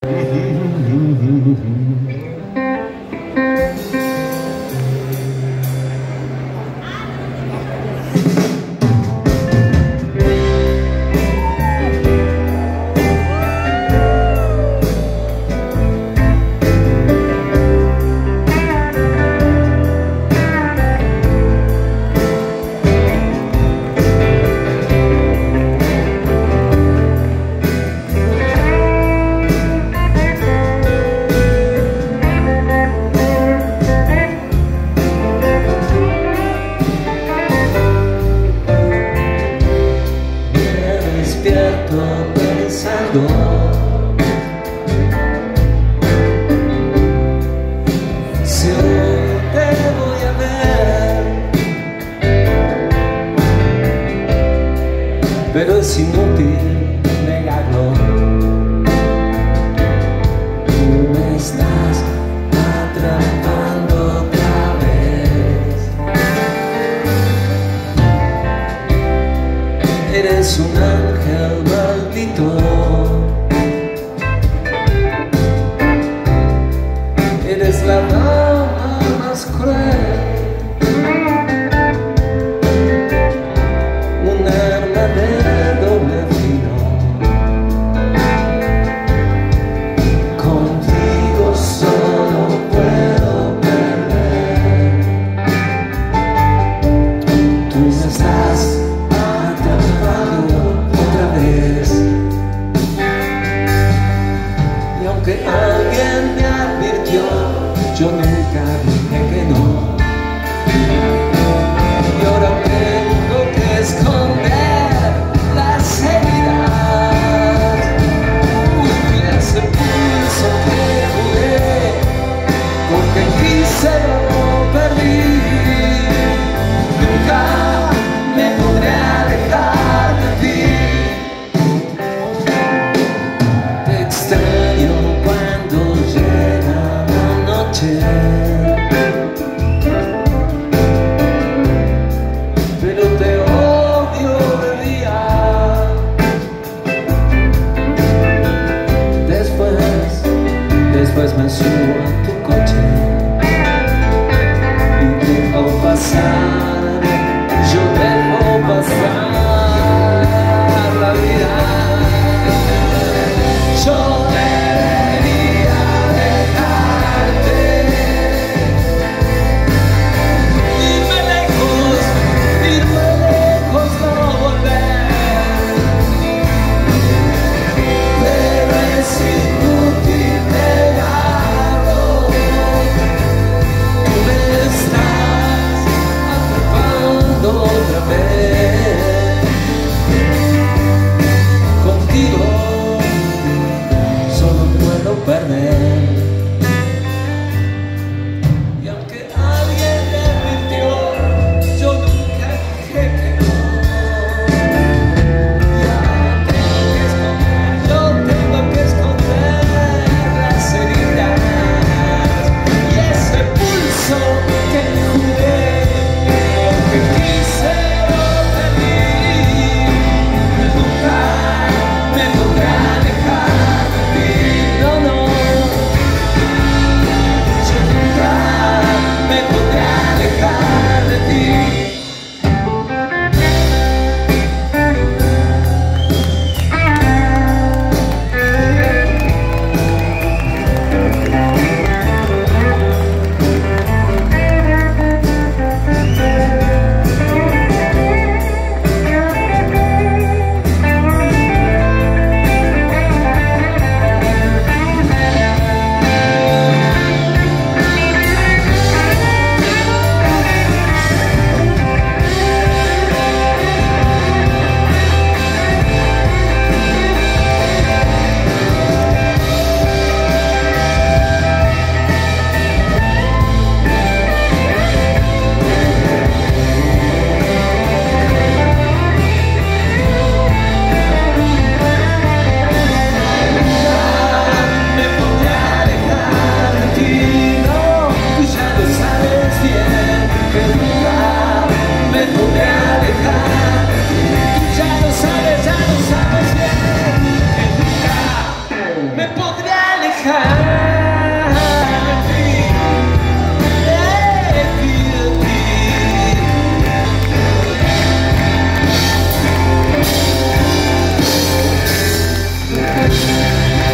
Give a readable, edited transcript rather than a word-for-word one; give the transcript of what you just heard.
Pensando si hoy te voy a ver, pero es inútil negarlo. Me estás atrapando otra vez. Eres un ángel maldito, eres la dama más cruel, un arma de doble filo. Contigo solo puedo perder. Tú me estás atrapando otra vez. Y aunque alguien me advirtió, yo nunca dije que no. Y ahora tengo que esconder las heridas. Uy, ese pulso que jugué, porque quise lo perdí. Nunca me podré alejar de ti. Te extraño cuando llega la noche, pero te odio de día. Después me subo a tu coche y dejo pasar, yo dejo pasar la vida. Yo debería dejarte, irme lejos, no volver. Pero es inútil negarlo, tú me estás Happy.